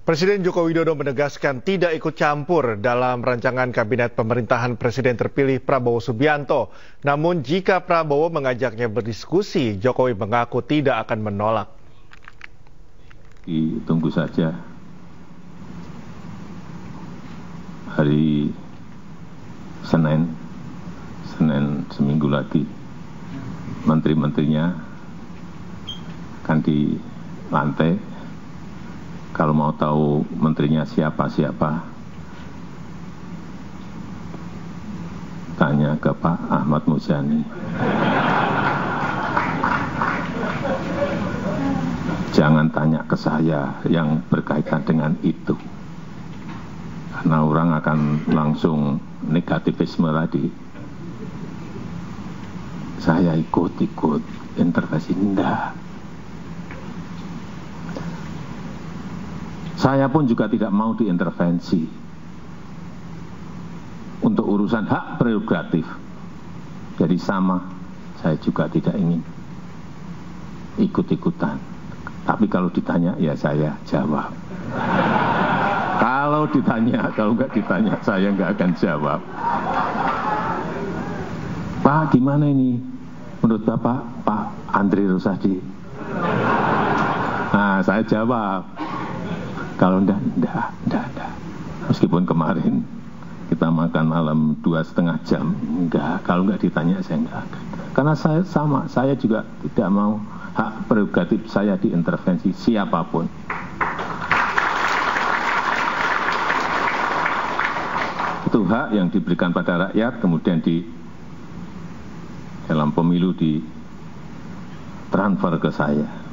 Presiden Joko Widodo menegaskan tidak ikut campur dalam rancangan kabinet pemerintahan Presiden terpilih Prabowo Subianto. Namun jika Prabowo mengajaknya berdiskusi, Jokowi mengaku tidak akan menolak. Tunggu saja hari Senin seminggu lagi, menteri-menterinya akan dilantik. Kalau mau tahu menterinya siapa-siapa, tanya ke Pak Ahmad Muzani. Jangan tanya ke saya yang berkaitan dengan itu. Karena orang akan langsung negativisme tadi. Saya ikut-ikut intervensi, enggak. Saya pun juga tidak mau diintervensi untuk urusan hak prerogatif. Jadi sama, saya juga tidak ingin ikut-ikutan. Tapi kalau ditanya, ya saya jawab. Kalau ditanya, kalau nggak ditanya, saya nggak akan jawab. Pak, gimana ini? Menurut Bapak, Pak Andri Rosadi. Nah, saya jawab. Kalau enggak. Meskipun kemarin kita makan malam 2,5 jam, enggak. Kalau enggak ditanya, saya enggak akan. Karena saya sama, saya juga tidak mau hak prerogatif saya diintervensi siapapun. Itu hak yang diberikan pada rakyat, kemudian dalam pemilu ditransfer ke saya.